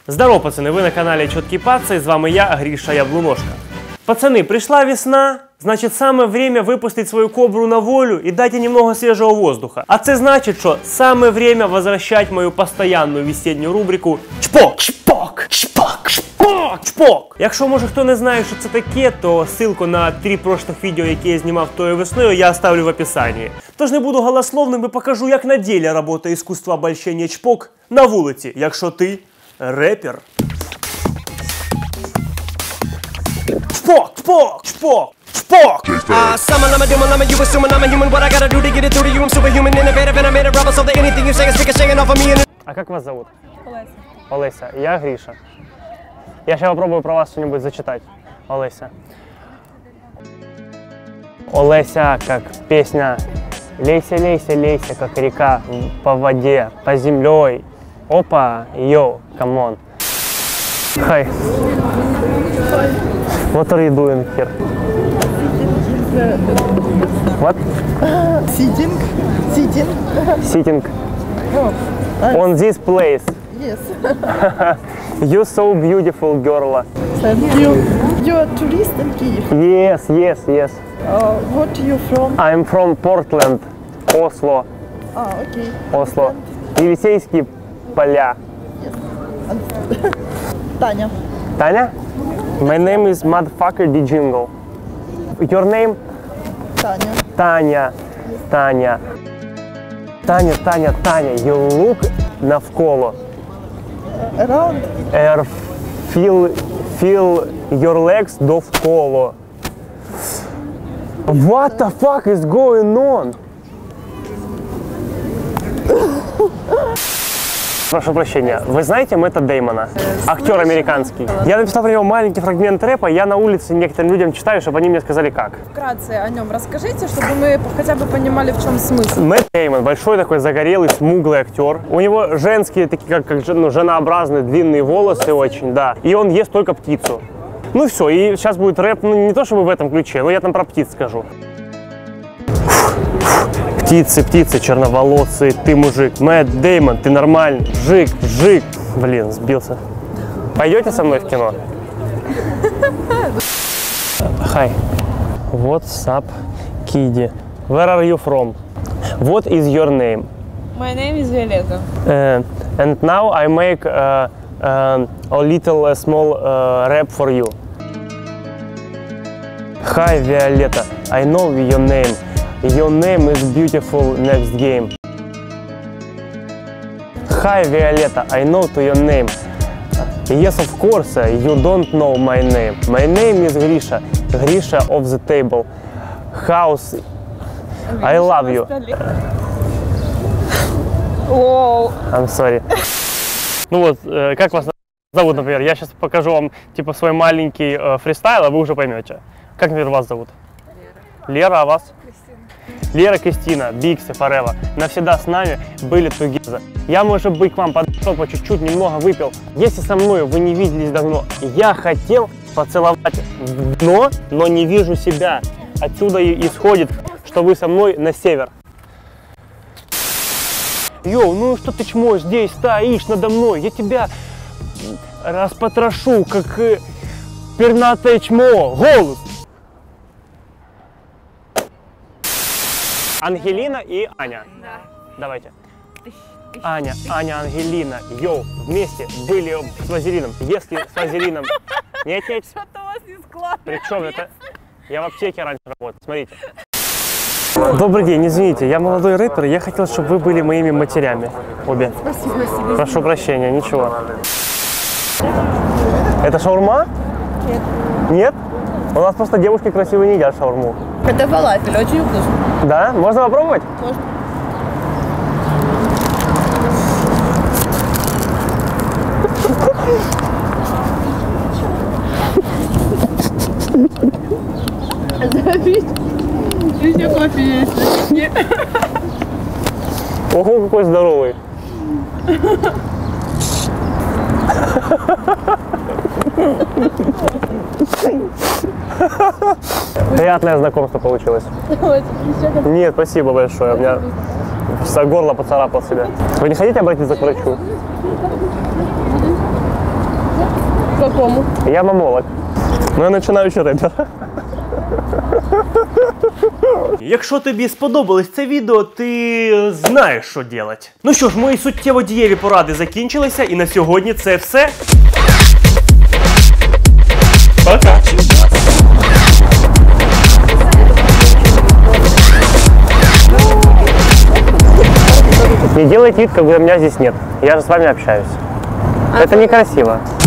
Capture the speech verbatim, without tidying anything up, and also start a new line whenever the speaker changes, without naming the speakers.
Здорово, пацаны, вы на канале Четкий Паца, и с вами я, Гриша Яблуношка. Пацаны, пришла весна, значит самое время выпустить свою кобру на волю и дать ей немного свежего воздуха. А це значит, что самое время возвращать мою постоянную весеннюю рубрику Чпок, чпок, чпок, чпок, чпок. Якщо, може, хто не знає, що це таке, то ссылку на три прошлых відео, які я знімав тою весною, я оставлю в описании. Тож не буду голословним і покажу, як на ділі працює іскусство обольщення чпок на вулиці, якщо ти репер. Чпок, чпок, чпок, чпок! А как вас зовут?
Олеся.
Олеся. Я Гриша. Я сейчас попробую про вас что-нибудь зачитать. Олеся. Олеся, как песня. Лейся, лейся, лейся, как река по воде, по землей. Опа, йоу, камон. Hi. What are you doing here? What?
Sitting. Sitting.
Sitting.
Oh,
on this place.
yes.
You so beautiful, girl.
Thank you. You are a tourist in Kyiv.
Yes, yes, yes.
Uh, what are you from?
I'm from Portland, Oslo.
Ah, okay.
Осло. Елисейские поля.
Yes. Understand. Таня.
Таня? My name is motherfucker D Jingle. Your name?
Таня.
Таня. Таня. Таня, Таня, Таня. You look навколо.
Uh, around.
Er, feel, feel your legs довколо. What the fuck is going on? Прошу прощения, вы знаете Мэтта Деймона? Актер американский. Я написал про него маленький фрагмент рэпа, я на улице некоторым людям читаю, чтобы они мне сказали как.
Вкратце о нем расскажите, чтобы мы хотя бы понимали, в чем смысл.
Мэтт Деймон, большой такой загорелый, смуглый актер. У него женские, такие как, как ну, женообразные, длинные волосы очень, да. И он ест только птицу. Ну все, и сейчас будет рэп, ну не то чтобы в этом ключе, но я там про птиц скажу. Птицы, птицы, черноволосые, ты мужик. Мэтт Деймон, ты нормальный. Жик, жик. Блин, сбился. Пойдете со мной в кино? Hi. What's up, kiddy? Where are you from? What is your name?
My name is Violeta.
Uh, and now I make uh, uh, a little uh, small uh, rap for you. Hi, Violeta. I know your name. Your name is beautiful next game. Hi, Violeta, I know to your name. Yes, of course, you don't know my name. My name is Grisha. Grisha of the table. House. I love you.
Wow.
I'm sorry. Ну вот, э, как вас зовут, например? Я сейчас покажу вам типа свой маленький э, фристайл, а вы уже поймете. Как, например, вас зовут? Лера. Лера, а вас? Лера, Кристина, Бикси, Форева, навсегда с нами были тугеза. Я, может быть, к вам подошел по чуть-чуть, немного выпил. Если со мной вы не виделись давно, я хотел поцеловать в дно, но не вижу себя. Отсюда и исходит, что вы со мной на север. Йоу, ну что ты чмо здесь стоишь надо мной? Я тебя распотрошу, как э, пернатое чмо. Голос! Ангелина и Аня.
Да.
Давайте. Аня, Аня, Ангелина, йоу, вместе были с вазелином. Если с вазелином... Нет, нет.
Что-то у вас не складывается.
Причем это... Я в аптеке раньше работал, смотрите. Добрый день, извините, я молодой рэпер, я хотел, чтобы вы были моими матерями. Обе.
Спасибо, спасибо.
Прошу прощения, ничего. Это шаурма?
Нет.
Нет? У нас просто девушки красивые не едят шаурму.
Это фалафель, очень вкусно.
Да? Можно попробовать?
Можно.
Еще кофе есть. Нет.
Ого, какой здоровый. Приятное знакомство получилось. Нет, спасибо большое. У меня за горло поцарапал себя. Вы не хотите обратиться к врачу?
якому?
Я мамолог. Ну, я починаючий репер. Якщо тобі сподобалось це відео, ти знаєш, що робити. Ну що ж, мої суттєво дієві поради закінчилися, і на сьогодні це все. Пока! Не делайте вид, как будто меня здесь нет. Я же с вами общаюсь. Это некрасиво.